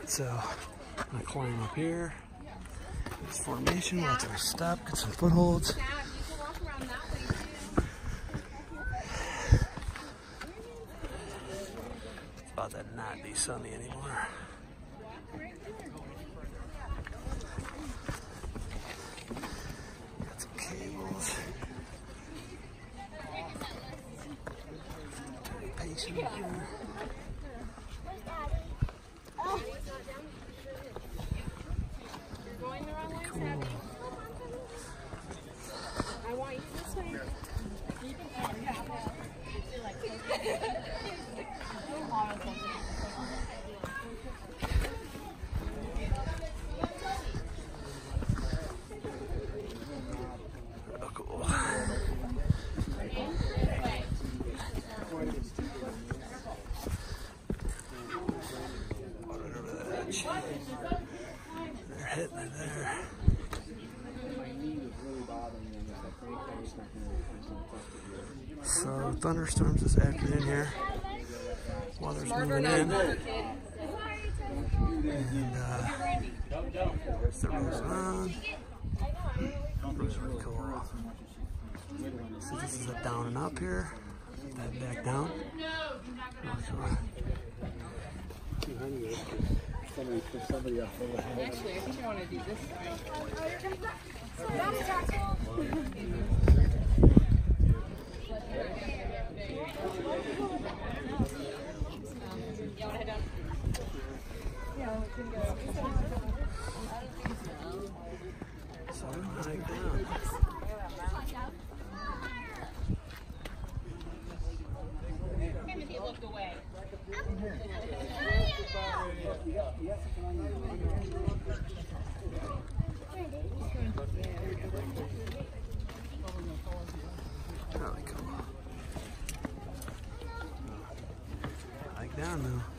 So I'm gonna climb up here. This formation, watch our step, get some footholds. It's about to not be sunny anymore. Got some cables. Be patient here. They're hitting it there. So thunderstorms this afternoon here. Weather's moving in. And the roof's on. Roof's really cool. So this is a down and up here. That back down. Really cool. Somebody else. Actually, I think I want to do this side. You want to head down? Yeah, we can go. So hike down. Timothy looked away. Really cool. Hike down now.